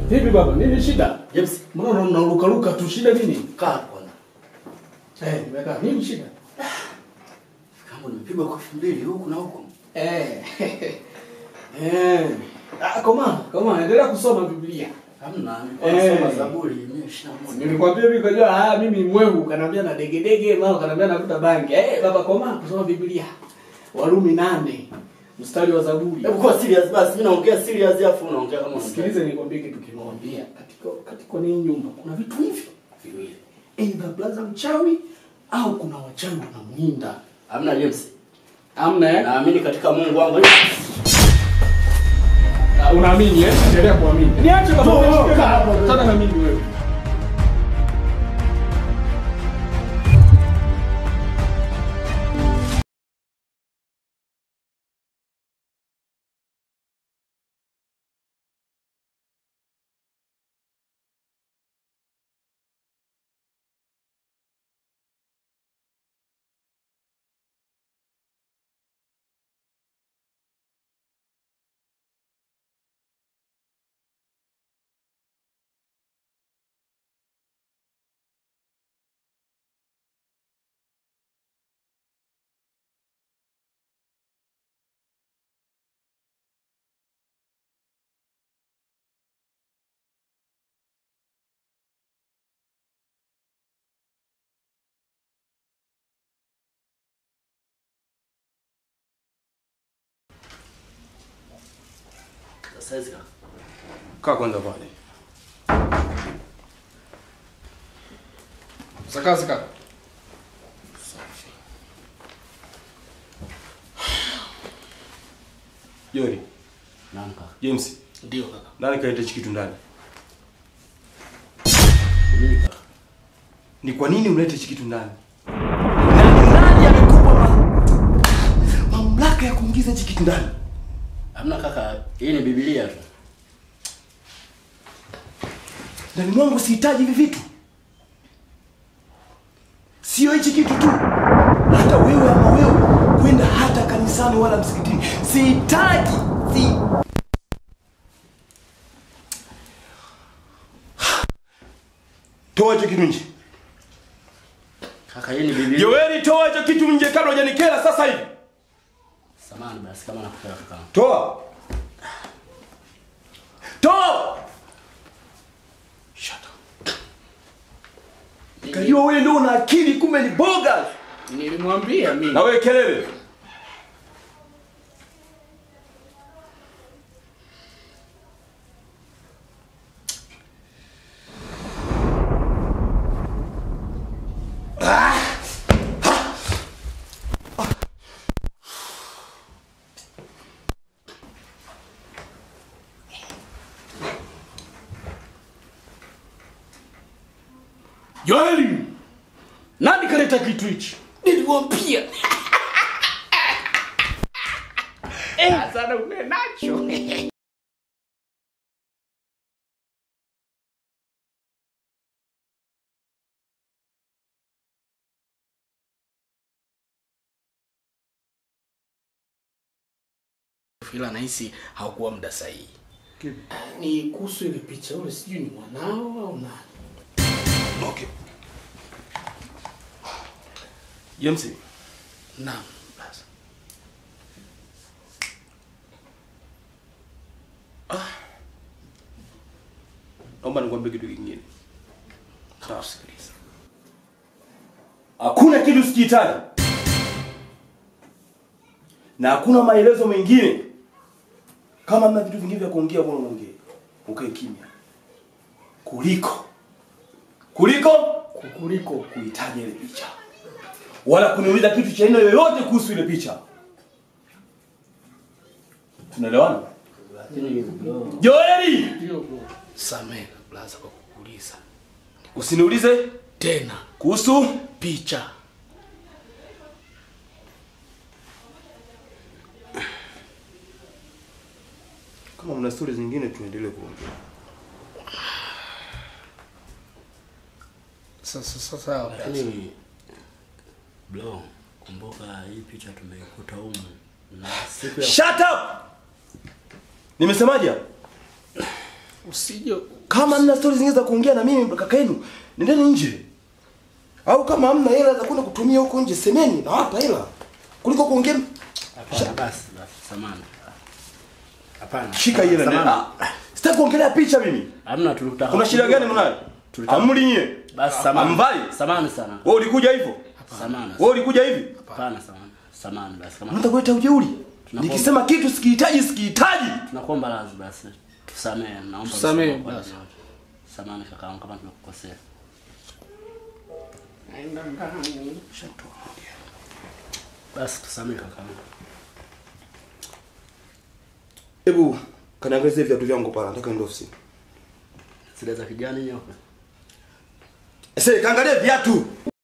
Vipi baba? Nini shida? James, Mbona unaruka tu, shida nini? kaa kwanza. Nimekaa. Nini shida? Kama nimepigwa kofi mbili huku na huko. Koma, endelea kusoma Biblia. Hamna, nasoma Zaburi 121. Nilikwambia mimi kujua mimi mwehu, kanambia na degedege, mama kanambia navuta bangi. Baba koma kusoma Biblia. Warumi 8 mstari wa Zaburi. Hebu kwa serious basi, mimi naongea serious afu unaongea kama sikiliza nikwambie kitu kimoja. Katika nini nyumba kuna vitu hivi viwili. Aidha blaza mchawi au kuna wachawi wanamuinda. Hamna James. Hamna Naamini katika Mungu wangu. Unaamini endelea kuamini. Niache baba. Sana na mimi wewe. Sasa kaa kwanza pale. Saka. Yori. Nani kaka? James. Ndio kaka. Nani kaita chikitu ndani? Mimi kaka. Ni kwa nini unaleta chikitu ndani? Nani amekupa mamlaka ya kuingiza chikitu ndani? Hamna kaka, hii ni Biblia tu. Ndani mwangu sihitaji hivi vitu. Sio hichi kitu tu. Hata wewe ama wewe kwenda hata kanisani wala msikitini. Sihitaji. Toa hicho kitu nje. Kaka, hii ni Biblia. Joeli, toa hicho kitu nje kabla hujanikera sasa hivi. Samahani basi kama nakutaka kaka. Toa. Shut up. Kajua wewe ndio una akili, kumbe ni boga. Nilimwambia mimi. Na wewe kelele. Joeli! Nani kaleta kitu hichi? Nilimwambia. Sasa umenacho. Fila nahisi haukuwa muda sahihi. Ni kuhusu ile picha, ule sijui ni mwanao au nani. Okay. James. Naam, basi. Naomba nikwambie kitu kingine. Sawa, sikiliza. Hakuna kitu sikihitaji. Na hakuna maelezo mengine. Kama mna vitu vingine vya kuongea bwana muongee. Ukae kimya. Kuliko kuhitaji ile picha. Wala kuniuliza kitu cha aina yoyote kuhusu ile picha. Tunaelewana? Joeli! Ndio bro. Samehe blaza kwa kukuuliza. Usiniulize tena kuhusu picha. Kama mna stories zingine tuendelee kuongea. Sasa lakini bro, kumbuka hii picha tumeikuta humu na siku ya Shut up! Nimesemaje? Usije Kama mna stories zingine za kuongea na mimi kaka yenu, nendeni nje. Au kama hamna hela za kwenda kutumia huko nje, semeni na hapa hela. Kuliko kuongea. hapana basi samahani. Hapana. Shika hela nenda. Sitaki kuongelea picha mimi. Hamna tulitaka. Kuna shida gani mnayo? Amri nyie. Basi samahani. Amvai. Samahani sana. Wewe ulikuja hivyo? Samahani. Wewe ulikuja hivi? Hapana samahani. Samahani basi kama. Unataka kuleta ujeuri? Nikisema kitu sikihitaji. Tunakuomba radhi basi. Tusamehe, naomba. Tusamehe basi. Samahani kaka kama tumekukosea. Aenda ndani. Basi tusamehe kaka. Hebu kaniangalie viatu vyangu pala, nataka niende ofisini. Zile za kijani nyoka. Sasa kaangalie viatu.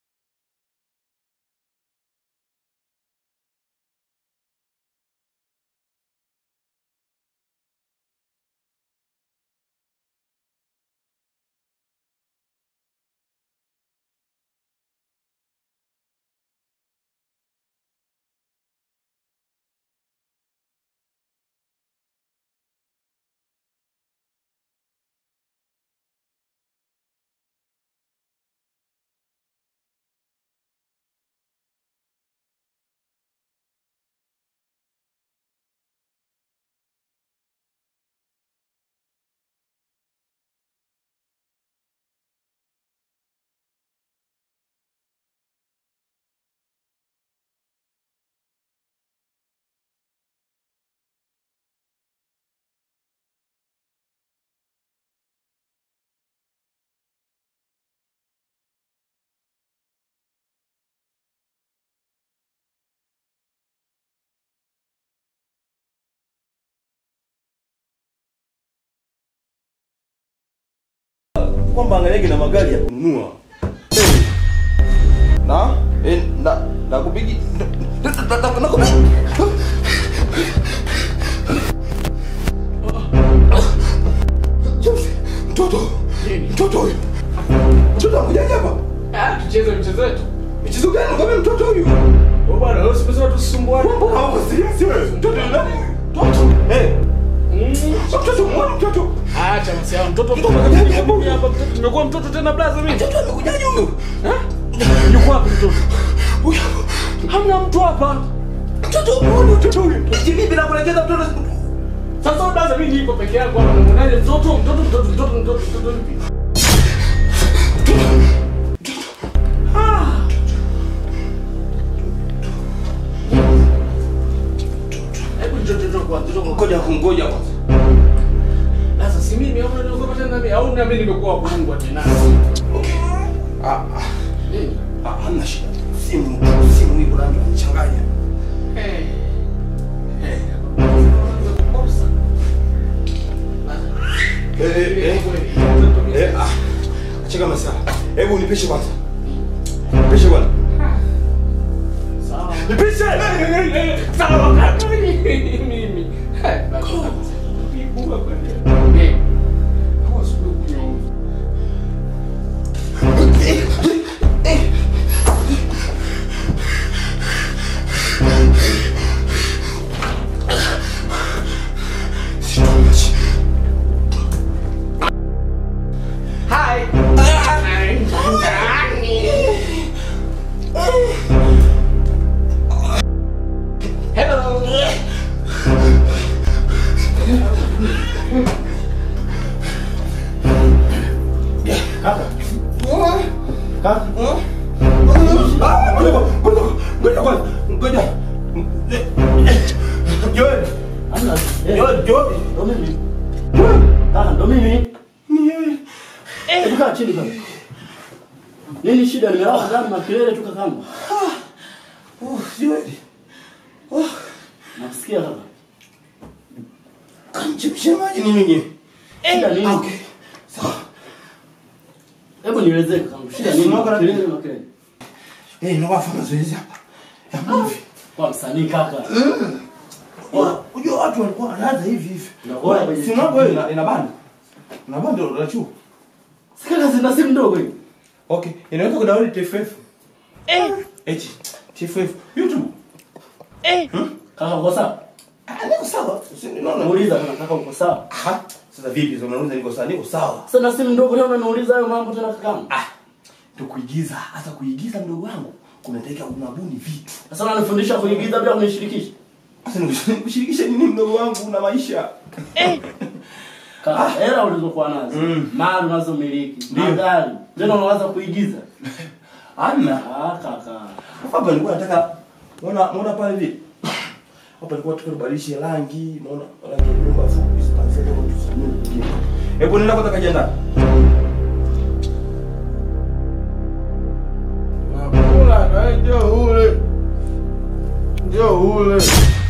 Kwamba angalie na magari ya kununua. Na kupigi na kupigi. Mtoto huyu. Mtoto anakuja hapa. Tucheze mchezo wetu. Mchezo gani kama mtoto huyu? Wewe bwana, wewe usipaswa tusumbuane. Hapo serious wewe. Mtoto nani? Mtoto mwana mtoto. Acha msiao mtoto hapa mtoto nimekuwa mtoto tena blaza mimi. Mtoto amekujaje huyu? Yuko wapi mtoto? Huyu. Hamna mtu hapa. Mtoto mwana mtoto huyu. Hivi bila kuelekeza mtoto. Sasa blaza mimi niko peke yangu hapa namuonaje mtoto vipi? Ngoja kwanza. Sasa si mimi au unaogopa tena mimi au na mimi nimekuwa kuungwa tena. Okay. Nini? Hamna shida. Simu hii kuna mtu anachanganya. Acheka masala. Hebu nipishe kwanza. Nipishe bwana. Sawa. Nipishe. Sawa kaka mimi. Bunga kwa nini? Hawa sio kunywa. Hi. Hello. Kaka. Ngoja. Joel. Joel. Ndo mimi. Ni yeye. Kaa chini kaka. Nini shida nimelala ndani makelele tu kakangu. Joel. Nasikia kaka. Kanchemshe maji ni nini? Shida nini? Okay. Sawa. Hebu nielezee kakangu. Shida nini? Makelele. Nawafanya mazoezi hapa. Ya mvi. Kwa msanii kaka. Unajua watu walikuwa wanaanza hivi. Unaona Si mambo wewe ina banda. Una banda la chuo. Sikaka zina simu ndogo hii. Okay, inaweza kudownload TFF. TFF YouTube. Kaka uko sawa? Niko sawa. Muuliza kaka uko sawa? Sasa vipi sasa unauliza niko sawa? Niko sawa. Sasa na simu ndogo leo unaniuliza hayo mambo tena kakaangu. Tukuigiza, hata kuigiza mdogo wangu kunataka unabuni vitu. Sasa unanifundisha kuigiza bila kunishirikisha. Sasa nikushirikisha nini mdogo wangu, una maisha? Kaka, hela ulizokuwa nazo, mali unazomiliki, magari, tena unaanza kuigiza. Hamna. Kaka. Hapa nilikuwa nataka muona pale hivi. Hapa nilikuwa tukibadilisha rangi, naona rangi ya nyumba fupi sasa ndio tuseme. Hebu nenda kwa kajiandaa. Nakula na njoo ule.